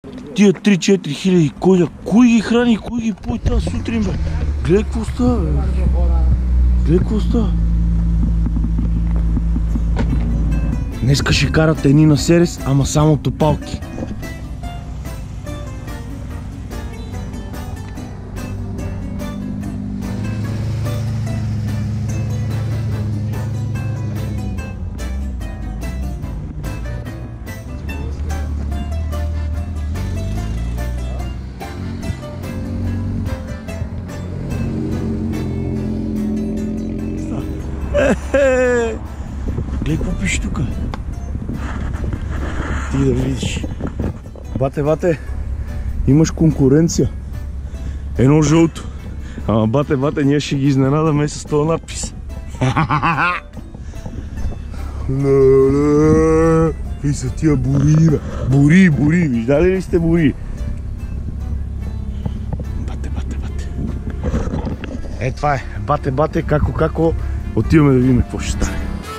Тия 3-4 хиляди коня, кой ги храни, кой ги пои тази сутрин, бе? Гледай какво става, бе. Гледай какво става. Днеска ще карат едни на Серес, ама само топалки. Гледай какво пише тука. Ти да видиш. Бате, имаш конкуренция. Едно жълто. Ама бате, ние ще ги изненадаме с този надпис. Какви са тия бури, бе? Бури, виждали ли сте бури? Бате. Е, това е. Бате, како. Отиваме да видим какво ще стане.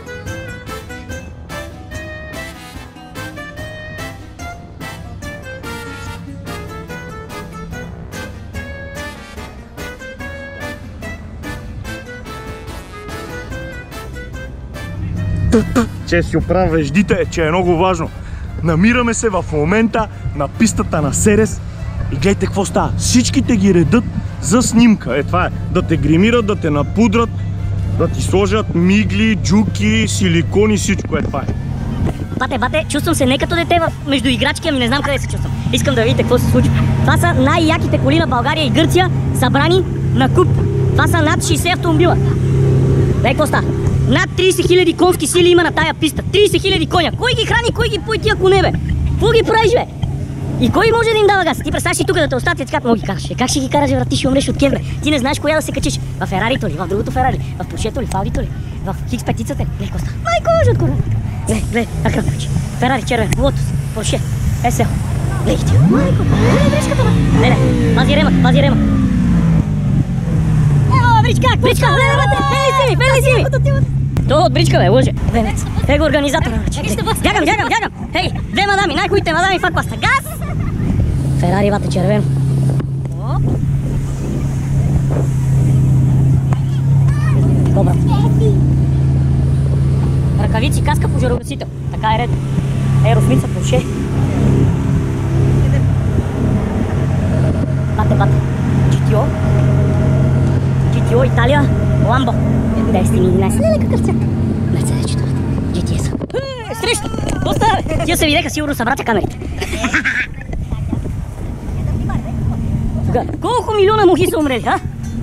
Че си оправя веждите, че е много важно. Намираме се в момента на пистата на Серес и гледайте какво става. Всичките ги редат за снимка. Е, това е. Да те гримират, да те напудрат, да ти сложат мигли, джуки, силикони, всичко е това. Бате, чувствам се не като дете между играчки, ами не знам къде се чувствам. Искам да видите какво се случва. Това са най-яките коли на България и Гърция, събрани на куп. Това са над 60 автомобила. Дай какво става? Над 30 000 конски сили има на тая писта. 30 000 коня. Кой ги храни, кой ги пои тия коне, бе? Какво ги правиш, бе? И кой може да им дава газ? Ти представяш си тук да те остати, така мога ги караш. Как ще ги караш, брат? Ти ще умреш от кеф, бе. Ти не знаеш коя да се качиш. В Ферарито ли, в другото Ферари, в Поршето ли, в Аудито ли, в Хикс петицата ли? Гледай какво става. Майко, може от корона. Гледай, така вече. Ферари червен, Лотос, Порше, СЛ. Гледай ти. Майко, гледай бричката, бе. Гледай, пази рема. Ево, бричка, гледай, си ми. То от бричка, бе, лъже. Венец. Его организатора, бе. Бягам. Хей, две мадами, най-хубавите мадами в акваста. Газ! Ферари, бате, червено. Добре. Ръкавици, каска, пожарогасител. Така е ред. Еросмица, Порше. Бате. GTO, Италия, Ламбо. 10-11. Леле, какъв цвят? Мерцедес, бате. GTS. Срещу! Какво става, бе? Тия се видеха, сигурно са братя камерите. Колко милиона мухи са умрели, а?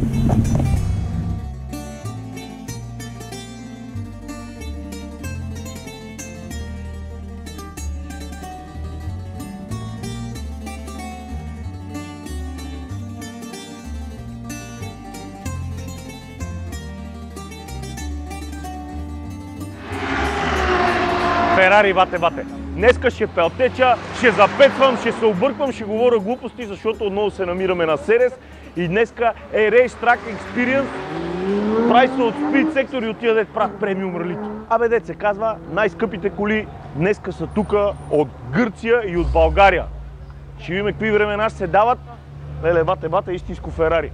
Ферари, бате. Днеска ще пелтеча, ще запетвам, ще се обърквам, ще говоря глупости, защото отново се намираме на Серес. И днеска е Race Track Experience. Прави се от Speed Sector и от тия дет правят премиум ралито. Абе, дет се казва, най-скъпите коли днеска са тука от Гърция и от България. Ще видим какви времена ще се дават. Леле, бате, истинско Ферари.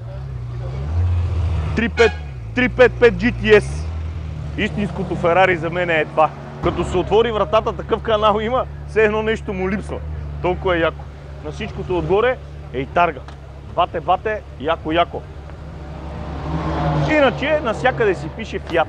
355 GTS. Истинското Ферари за мен е това. Като се отвори вратата, такъв канал има, все едно нещо му липсва. Толкова е яко. На всичкото отгоре е и тарга. Бате, яко. Иначе навсякъде си пише Fiat.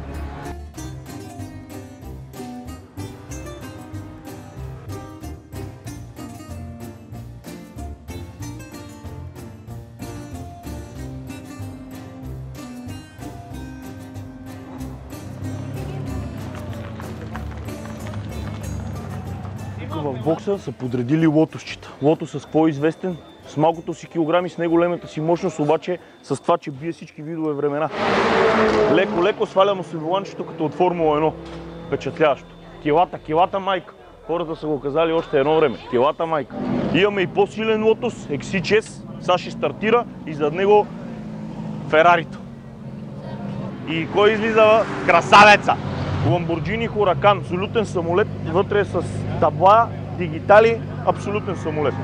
В бокса са подредили лотосчета. Лотос с какво е известен? С малкото си килограми, с неголемата си мощност, обаче с това, че бие всички видове времена. Леко свалямо се воланчето като от Формула 1. Впечатляващо. Килата майка. Хората са го казали още едно време. Килата майка. Имаме и по-силен лотос, XC6. Сега ще стартира и зад него Ферарито. И кой излиза? Красавеца! Lamborghini Huracan, абсолютен самолет, вътре с табла, дигитали, абсолютен самолет.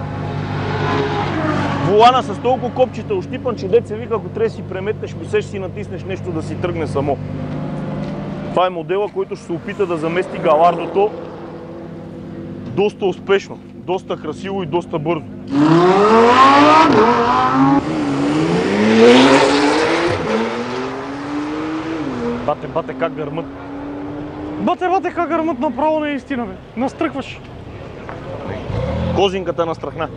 Волана с толкова копчета ощипан, че деца вика, ако трябва да си преметнеш, посеш си натиснеш нещо да си тръгне само. Това е модела, който ще се опита да замести Галардото доста успешно, доста красиво и доста бързо. Бате, как гърмат. Бате, как гърмат, направо наистина, бе. Настръхваш. Козинката настрахна.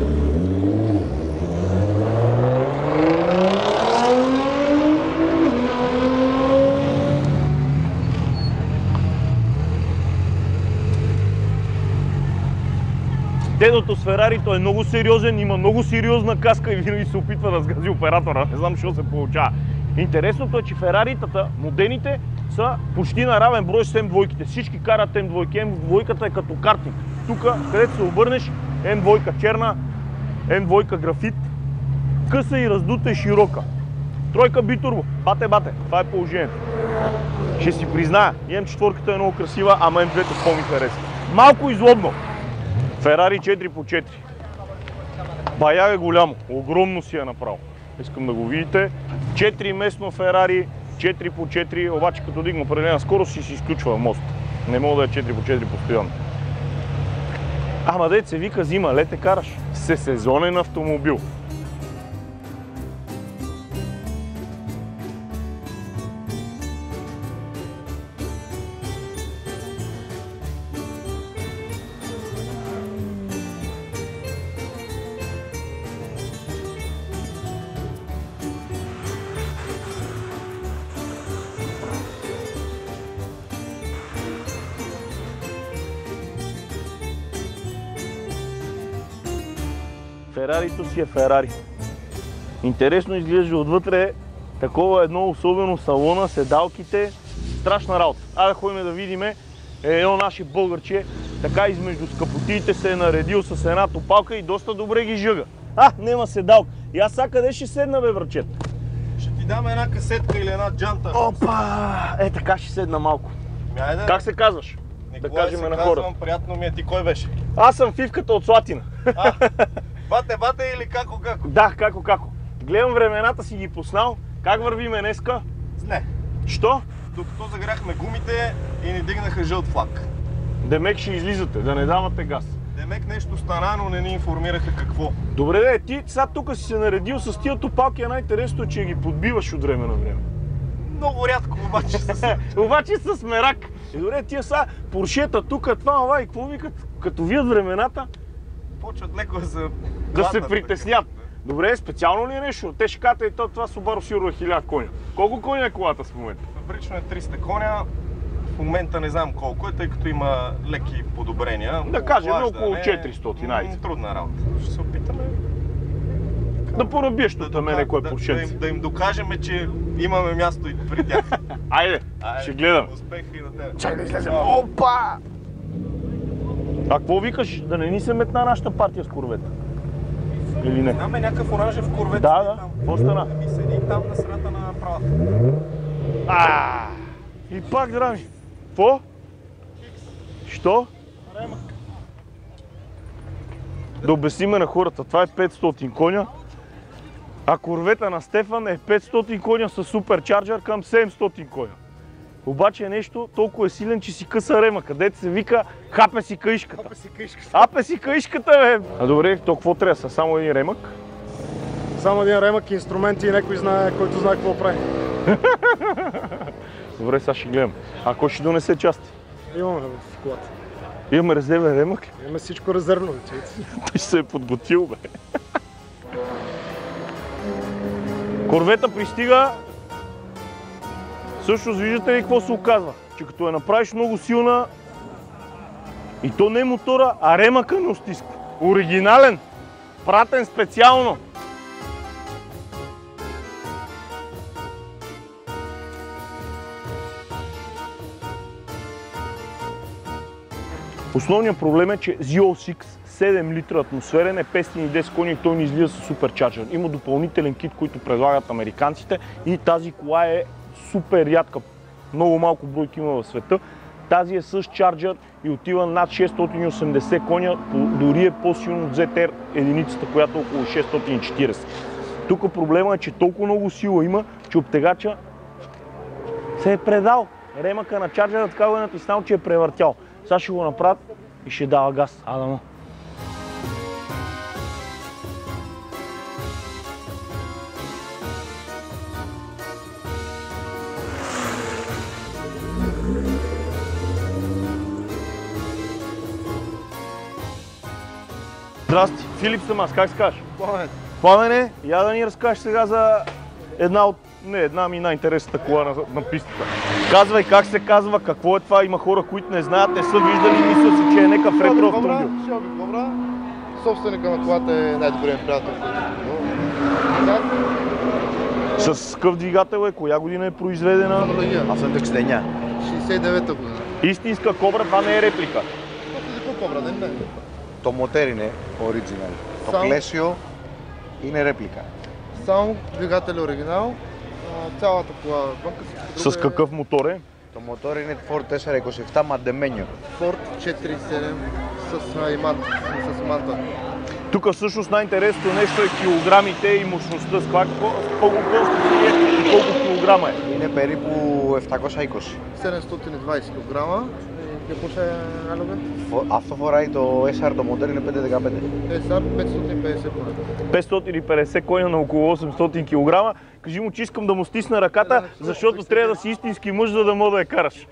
Дедото с Ферарито е много сериозен, има много сериозна каска и винаги се опитва да сгази оператора. Не знам защо се получава. Интересното е, че Фераритата, модерните, са почти на равен брой с М2-ките. Всички карат М2. М2-ката е като картинг. Тук, където се обърнеш, М2 черна, М2 графит, къса и раздута и широка. Тройка битурбо. Бате, това е положението. Ще си призная, М4-ката е много красива, ама М2-то по-ми харесва. Малко излобно. Ферари 4x4. Бая е голямо, огромно си е направо. Искам да го видите. 4 местно Ферари, 4x4, обаче като дигна определена скорост си изключва мост. Не мога да е 4x4 постоянно. Ама дет се вика зима, лете караш. Сезонен автомобил. Ферарито си е Ферари. Интересно изглежда отвътре такова едно особено салона, седалките, страшна работа. Айде да ходим да видим едно наше българче, така измежду скъпотиите се е наредил с една топалка и доста добре ги жъга. Нема седалка. И аз сега къде ще седна, бе, врачет? Ще ти дам една касетка или една джанта. Опа! Така ще седна малко. Как се казваш? Николай да кажем се на хората. казвам, приятно ми е. Ти кой беше? Аз съм Фивката от Слатина. Бате или како? Да, како. Гледам времената си ги поснал. Как вървиме днеска? Не. Що? Докато загряхме гумите и ни дигнаха жълт флаг. Демек ще излизате, да не давате газ. Демек нещо стана, но не ни информираха какво. Добре, ти сега тук си се наредил с тия топалки, най-интересното, че ги подбиваш от време на време. Много рядко, обаче Обаче с мерак. Добре, тия са поршета тук, това, и какво викат? Като вият времената, почват леко да се притеснят. Добре, специално ли е нещо? Те ще ката и това Subaru сигурно е 1000 коня. Колко коня е колата в момента? Фабрично е 300 коня. В момента не знам колко е, тъй като има леки подобрения. Да кажем около 400. Трудна работа. Ще се опитаме да понабиеш тук мене кой е поршенци. Да им докажем, че имаме място и при тях. Айде, ще гледам. Успех и на теб. Чакай да излезем. Опа! А какво викаш? Да не ни се метна нашата партия с корвета? Или не? Знаме някакъв оранжев корвет. Да. Какво стана? Ми седи там на средата на правата. И пак драми. Какво? Що? Ремък. Да обясниме на хората. Това е 500 коня. А корвета на Стефан е 500 коня с суперчарджер към 700 коня. Обаче нещо толкова е силен, че си къса рема. Където се вика хапе си каишката. Хапе си каишката, бе! А добре, то какво трябва? Са само един ремък? Само един ремък, инструменти и някой знае, който знае какво прави. Добре, сега ще гледам. А кой ще донесе части? Имаме в колата. Имаме резервен ремък? Имаме всичко резервно. Той се е подготвил, бе. Корвета пристига. Всъщност виждате ли какво се оказва? Че като я направиш много силна, и то не мотора, а ремъка не стиска. Оригинален, пратен специално. Основният проблем е, че ZO6 7 литра атмосферен е 510 коня и той не излиза с суперчарджер. Има допълнителен кит, който предлагат американците и тази кола е супер рядка. Много малко бройки има в света. Тази е с чарджър и отива над 680 коня, дори е по-силно от ZR единицата, която е около 640. Тук проблема е, че толкова много сила има, че обтегача се е предал. Ремъка на чарджера така го е натиснал, че е превъртял. Сега ще го направят и ще дава газ. Адамо. Здрасти, Филип съм аз, как се кажеш? Пламен. Пламене, я да ни разкажеш сега за една ми най-интересната кола на пистата. Казвай как се казва, какво е това, има хора, които не знаят, не са виждали и мислят си, че е някакъв ретро автомобил. Шоби Кобра. Собственика на колата е най-добрият ми приятел, С какъв двигател е, коя година е произведена? Аз съм текстеня. 69-та година. Истинска Кобра, това не е реплика. Кобра, не. Το μοτέρ είναι original. Το Само- πλαίσιο είναι реплика. Само двигател е оригинал. Цялата кола вънка си С какъв мотор е? Το μοτόρ είναι Ford 427 Mandemenio. Ford 4.7 с манта. Тук всъщност най-интересното нещо е килограмите и мощността. С колко конски е и колко килограма е? Είναι περίπου 720. 720 кг. Какво ще е алюбе? Αυτό φοράει το SR, το μοτόρ είναι 515. SR 550 поне. 550 коня на около 800 кг. Кажи му, че искам да му стисна ръката, защото трябва да си истински мъж, за да мога да я караш.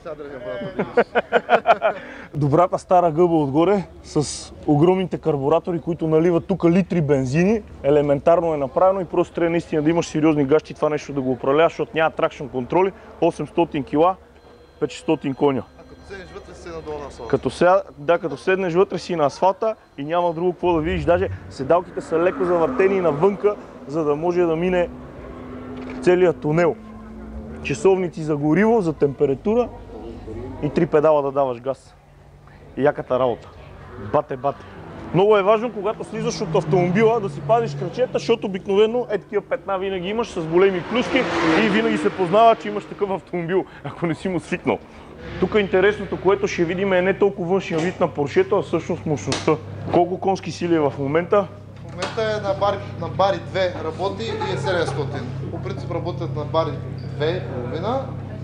Добрата стара гъба отгоре с огромните карбуратори, които наливат тук литри бензини. Елементарно е направено и просто трябва наистина да имаш сериозни гащи това нещо да го управляваш, защото няма тракшн контроли. 800 кг, 500 коня. Седнеш вътре си надолу на асфалта. Като седнеш вътре си на асфалта и няма друго какво да видиш. Даже седалките са леко завъртени навънка, за да може да мине целият тунел. Часовници за гориво, за температура и 3 педала да даваш газ. Яката работа. Бате. Много е важно, когато слизаш от автомобила, да си пазиш крачета, защото обикновено такива петна винаги имаш с големи клюски и винаги се познава, че имаш такъв автомобил, ако не си му свикнал. Тук интересното, което ще видим е не толкова външния вид на Поршето, а всъщност мощността. Колко конски сили е в момента? В момента е на бари 2 работи и е 700. По принцип работят на бари 2,5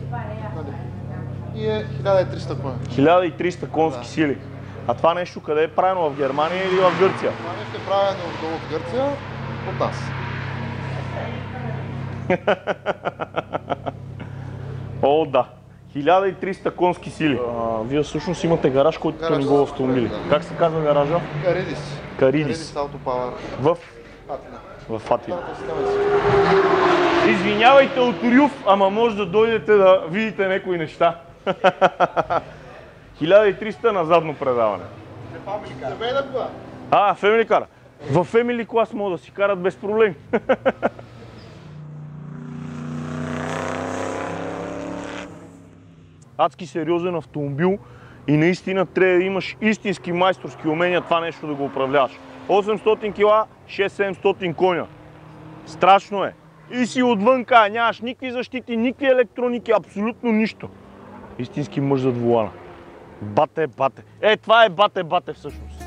и е 1300 коня. 1300 конски сили. А това нещо къде е правено? В Германия или в Гърция? Това нещо е правено отдолу от Гърция, от нас. О, да. 1300 конски сили. Вие всъщност имате гараж, който Гараж, не го автомобили. да. Как се казва гаража? Каридис. Каридис. Автопауър. В Атина. Атина. Извинявайте от Рюв, ама може да дойдете да видите някои неща. 1300 на задно предаване. Family car. В Family клас могат да си карат без проблем. Адски сериозен автомобил и наистина трябва да имаш истински майсторски умения това нещо да го управляваш. 800 кг, 6-700 коня. Страшно е. И си отвънка, нямаш никакви защити, никакви електроники, абсолютно нищо. Истински мъж зад волана. Бате. Това е бате всъщност.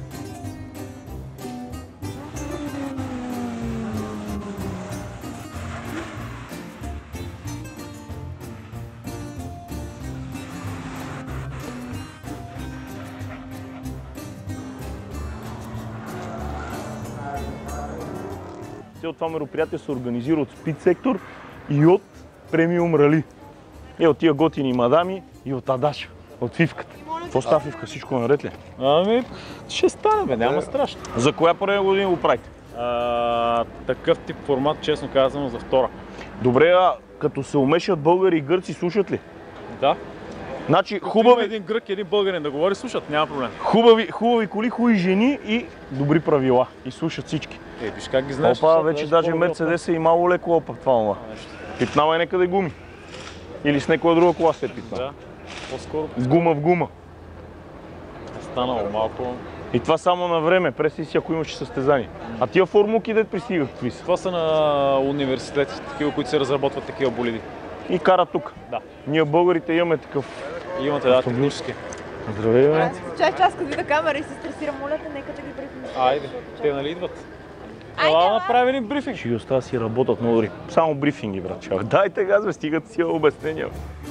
Цялото това мероприятие се организира от Speed Sector и от Premium Rally. И от тия готини мадами и от Адаша, от Фивката. Какво става, Фивка? Всичко наред ли? Ще стане, бе, няма страшно. За коя поредна година го правите? Такъв тип формат, честно казано, за втора. Добре, като се умешат българи и гърци, слушат ли? Да. Значи Има хубави, един грък и един българин да говори, слушат, няма проблем. хубави коли, хубави жени и добри правила. И слушат всички. Виж как ги знаеш. Опа, вече даже Мерцедес е и малко леко опа това това. Пипнава е някъде гуми. Или с някоя друга кола се е пипнал. Да, по-скоро Гума в гума. е станало малко. И това само на време, преси си ако имаш състезание. А тия формулки дет пристигат какви са? Това са на университети, такива, които се разработват такива болиди. И карат тук. Да. Ние българите имаме такъв Имате да технически. Здравей, бе. Аз чай час като видя камера и се стресирам, моля те, нека да ги брифим. Айде, те нали идват? Ела направим един брифинг. Ще ги оставя си работят много добри. Само брифинги, брат. Дайте газ, бе, стигат си обяснения.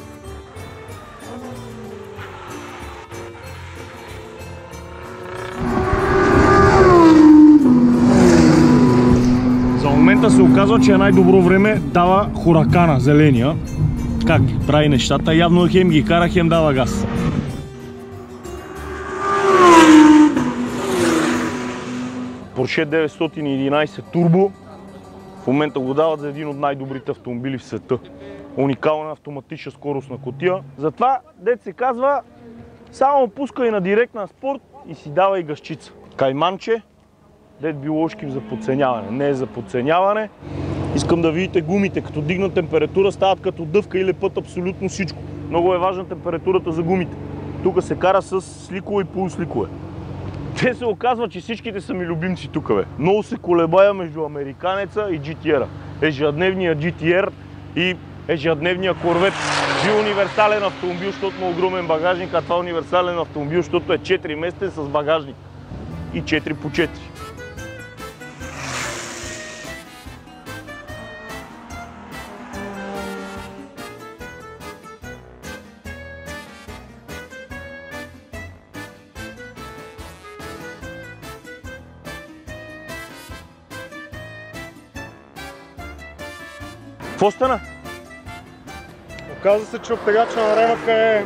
За момента се оказва, че е най-добро време дава Хуракана, зеления. Как ги прави нещата? Явно хем ги кара, хем дава газ. Porsche 911 Turbo. В момента го дават за един от най-добрите автомобили в света. Уникална автоматична скоростна кутия. Затова, дет се казва, само пускай на директна спорт и си давай газчица. Кайманче, дет биложки за подценяване. Не е за подценяване. Искам да видите гумите, като дигна температура, стават като дъвка и лепат абсолютно всичко. Много е важна температурата за гумите. Тук се кара с сликове и полусликове. Те се оказва, че всичките са ми любимци тук, бе. Много се колебая между американеца и GTR-а. Ежедневният GTR и ежедневният Corvette. Би универсален автомобил, защото има огромен багажник, а това е универсален автомобил, защото е 4 местен с багажник. И 4 по 4. Какво стана? Оказва се, че обтегача на ремъка е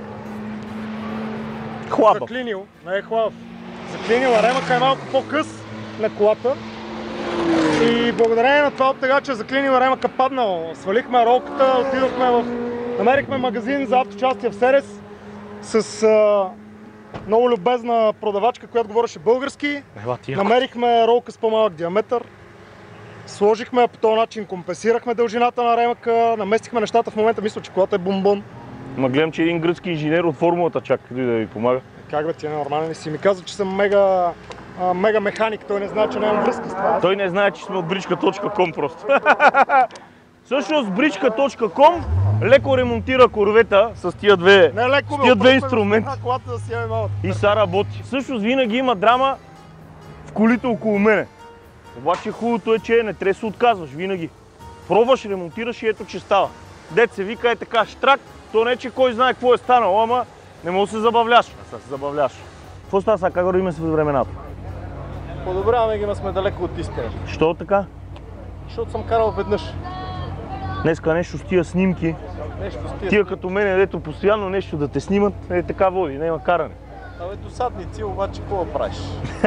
Хлаба. заклинил, не е хлабав. Заклинил, а ремъка е малко по-къс на колата. И благодарение на това обтегача заклинил, ремъка паднал. Свалихме ролката, отидохме намерихме магазин за авточастия в Серес с много любезна продавачка, която говореше български. Намерихме ролка с по-малък диаметър. Сложихме я по този начин, компенсирахме дължината на ремъка, наместихме нещата. В момента мисля, че колата е бомбон. Ма гледам, че един гръцки инженер от формулата чака да ви помага. Как бе, ти е нормален си ми казва, че съм мега механик, той не знае, че нямам връзка с това. Той не знае, че сме от бричка.com просто. Всъщност бричка.com леко ремонтира корвета с тия две, инструмента и са работи. Всъщност винаги има драма в колите около мене. Обаче хубавото е, че не трябва да се отказваш винаги. Пробваш, ремонтираш и ето, че става. Дет се вика е така штрак, то не е, че кой знае какво е станало, ама не може да се забавляш. Да се забавляш. Какво става сега? Как вървим с времената? Подобряваме ги, но сме далеко от истина. Що така? Защото съм карал веднъж. Днеска нещо с тия снимки. Тия като мене, дето постоянно нещо да те снимат, е така води, няма каране. Абе, досадници, обаче какво правиш?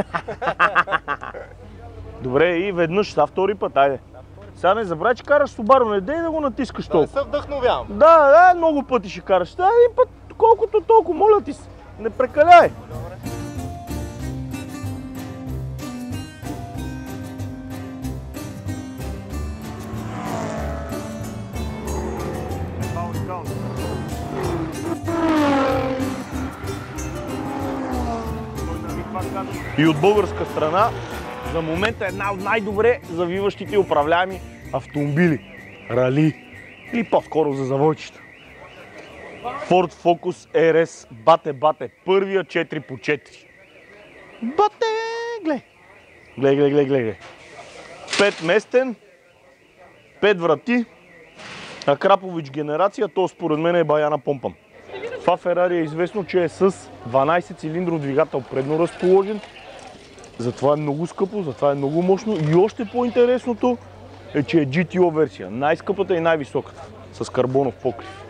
Добре, и веднъж, са втори път, айде. Сега не забравяй, че караш Subaru, не дей да го натискаш толкова. Да не се вдъхновявам. Да, много пъти ще караш. Да, един път, колкото толкова, моля ти се. Не прекаляй. И от българска страна, за момента е една от най-добре завиващите и управляеми автомобили. Рали. Или по-скоро за завойчета. Ford Focus RS Бате. Първия 4x4. Бате, гледай. 5 местен, 5 врати, Акрапович генерация, то според мен е баяна помпан. Това Ферари е известно, че е с 12 цилиндров двигател предно разположен. Затова е много скъпо, затова е много мощно и още по-интересното е, че е GTO версия. Най-скъпата и най-високата, с карбонов покрив.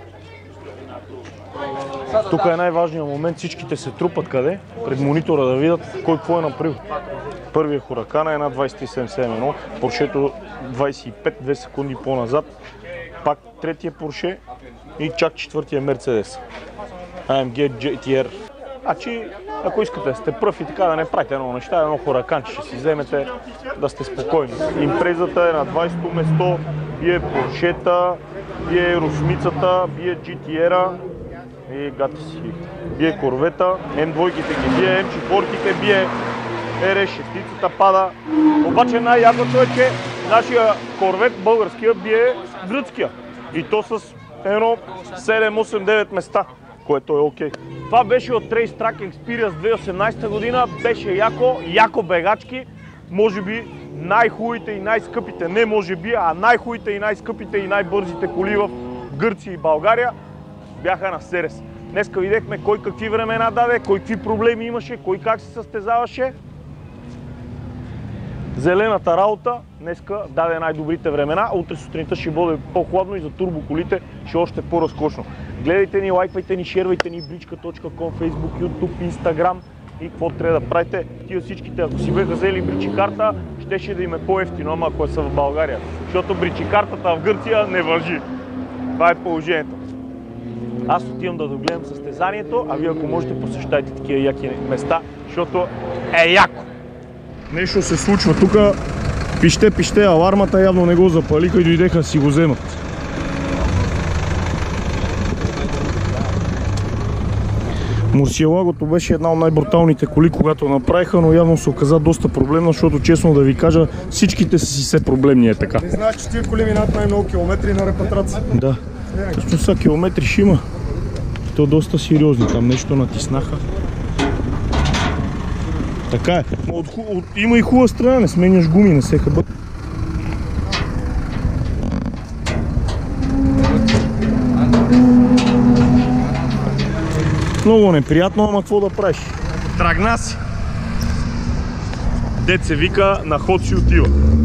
Тук е най-важният момент, всичките се трупат къде? Пред монитора да видят кой какво е направил. Първият Huracan е една 2771, Поршето 25, 2 секунди по-назад. Пак третия Порше и чак четвъртия Мерцедес. AMG GTR. Значи, ако искате да сте пръв и така да не правите едно неща, едно Huracan, ще си вземете да сте спокойни. Импрезата е на 20-то место, бие Поршета, бие Русмицата, бие GTR-а и гати си. Бие Корвета, М2-ките ги бие, М4-ките бие, RS6-цата пада. Обаче най-якото е, че нашия Корвет, българския, бие гръцкия. И то с едно 7-8-9 места. което е окей. Това беше от Race Track Experience 2018 година, беше яко бегачки, може би най-хубавите и най-скъпите, не може би, а най-хубавите и най-скъпите и най-бързите коли в Гърция и България бяха на Серес. Днеска видяхме кой какви времена даде, кой какви проблеми имаше, кой как се състезаваше. Зелената работа днеска даде най-добрите времена, а утре сутринта ще бъде по-хладно и за турбоколите ще е още по-разкошно. Гледайте ни, лайквайте ни, шервайте ни bricka.com, Facebook, YouTube, Instagram и какво трябва да правите. Тия всичките, ако си беха взели бричи карта, щеше да им е по-ефтино, ама ако са в България. Защото бричи картата в Гърция не важи. Това е положението. Аз отивам да догледам състезанието, а вие ако можете посещайте такива яки места, защото е яко. Нещо се случва тук, пище, алармата явно не го запалиха и дойдеха да си го вземат. Мурсиелагото беше една от най-бруталните коли, когато направиха, но явно се оказа доста проблемна, защото честно да ви кажа, всичките са си все проблемни е така. Не знаеш, че тия коли минат най-много километри на репатрация. Да, точно са километри ще има. То доста сериозни, там нещо натиснаха. Така е. Има и хубава страна, не сменяш гуми на всеки път. Много неприятно, ама какво да правиш? Тръгна си! Дет се вика, на ход си отива.